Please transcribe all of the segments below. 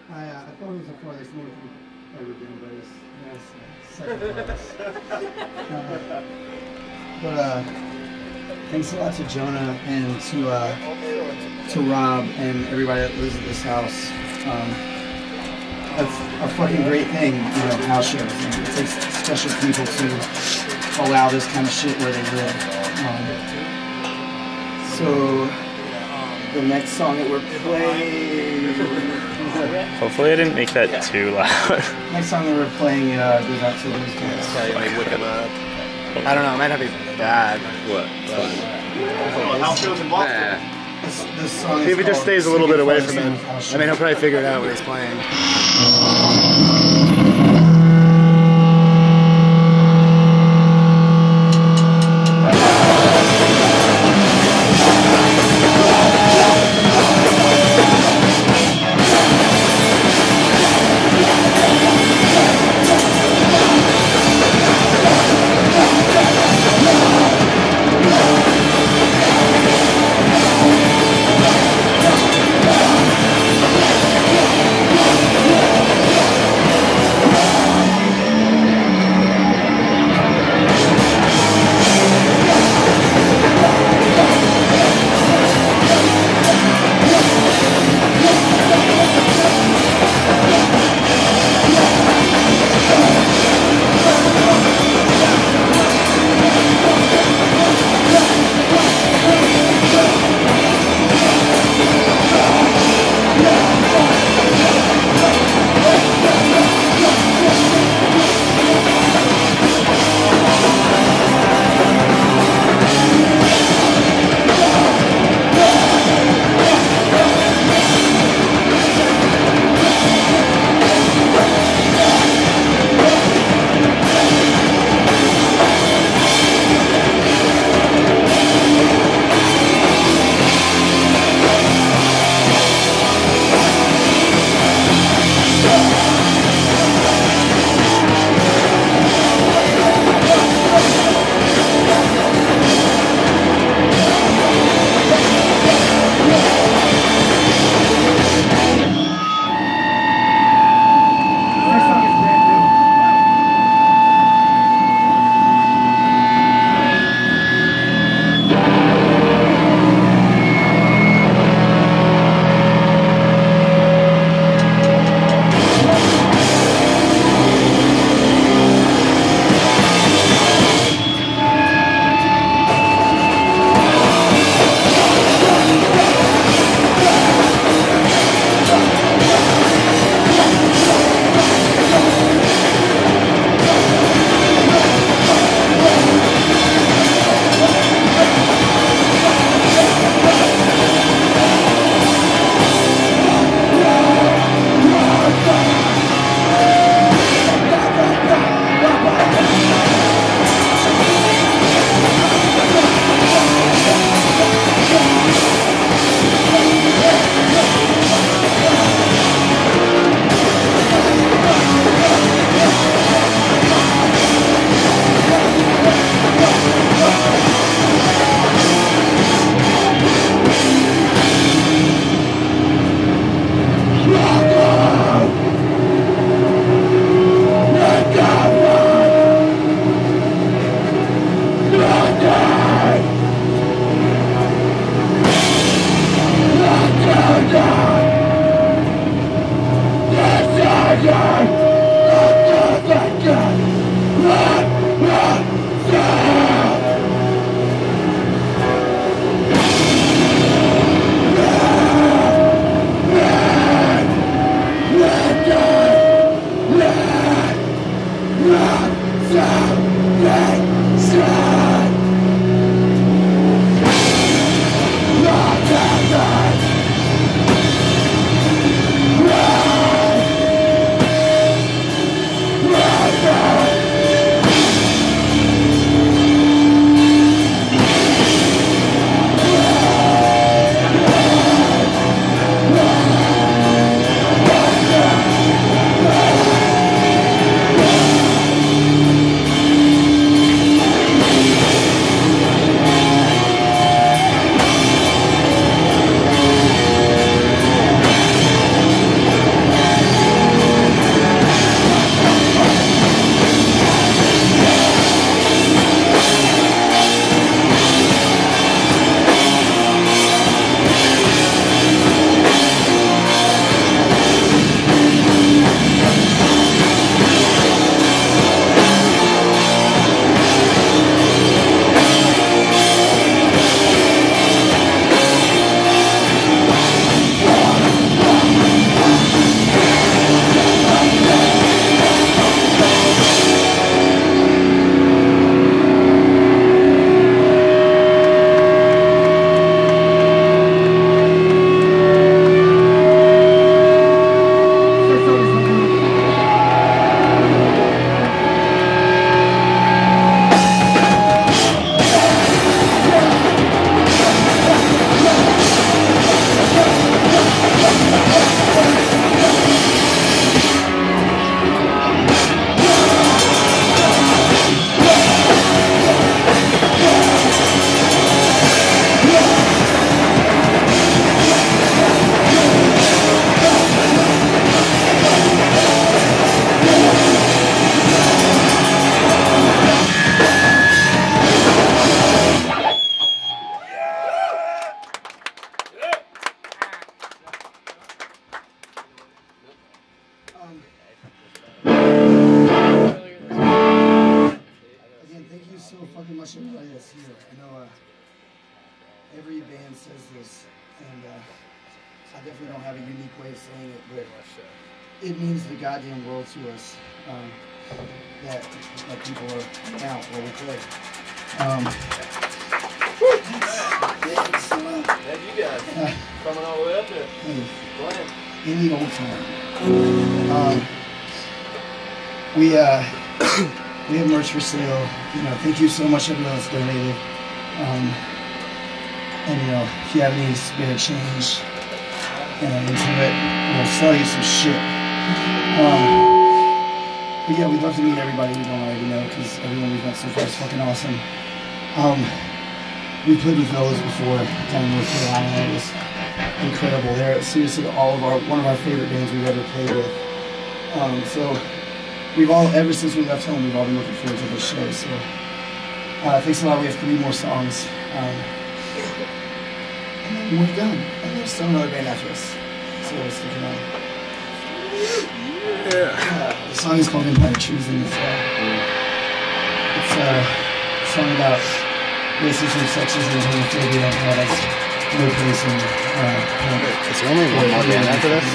I thought it was the farthest north we've ever been, but it's second farthest. But thanks a lot to Jonah and to Rob and everybody that lives at this house. That's a fucking great thing, you know, house shows. And it takes special people to allow this kind of shit where they live. So the next song that we're playing. Hopefully I didn't make that too loud. Next song that we're playing goes out to those guys. I don't know, it might not be bad. What? House shows in Boston. This song See if he just stays a little bit away from him. I mean, he'll probably figure it out when he's playing. much everybody that's here. I know every band says this, and I definitely don't have a unique way of saying it, but it means the goddamn world to us that people are out while we play. Thank you guys coming all the way up here. Go ahead. Any old time. We have merch for sale. You know, thank you so much everyone that's donated. And you know, if you have any spare change into it, we'll sell you some shit. But yeah, we'd love to meet everybody we don't already know, because everyone we've met so far is fucking awesome. We played with Fellas before down in North Carolina. It was incredible. They're seriously one of our favorite bands we've ever played with. So we've all, ever since we left home, we've all been looking forward to this show. So thanks a lot. We have 3 more songs. And then we're done. And there's still another band after us. So we're sticking on. The song is called Empire Choosing. It's a song about racism, sexism, homophobia, and how that's no place in Is there only one more band after this?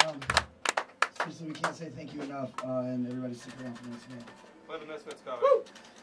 Seriously, we can't say thank you enough, and everybody stick around for the next game. Play the Misfits cover.